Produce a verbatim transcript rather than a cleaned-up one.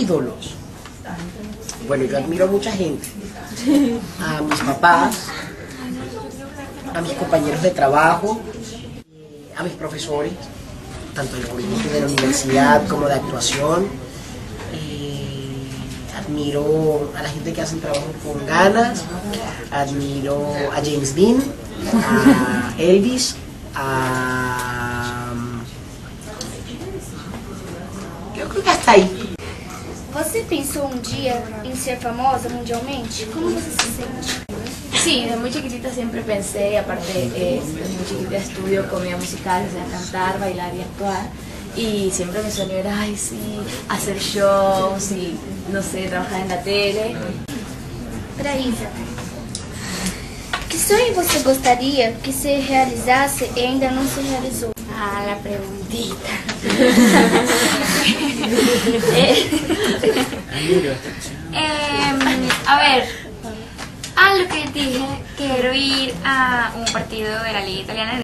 ídolos. Bueno, yo admiro a mucha gente, a mis papás, a mis compañeros de trabajo, a mis profesores, tanto del colegio, de la universidad como de actuación. Eh, admiro a la gente que hace el trabajo con ganas, admiro a James Dean, a Elvis, a... eu creo que hasta aí. Você pensou um dia em ser famosa mundialmente? Como você se sente? Sí, desde muy chiquitita siempre pensé, aparte eh, desde muy chiquitita estudio comedia musical, o sea, cantar, bailar y actuar. Y siempre mi sueño era, ay sí, hacer shows y, no sé, trabajar en la tele. Para Isa, que sonho você gostaria que se realizasse e ainda não se realizou? Ah, la preguntita. eh, a ver, ah, lo que dije, quiero ir a un partido de la Liga Italiana.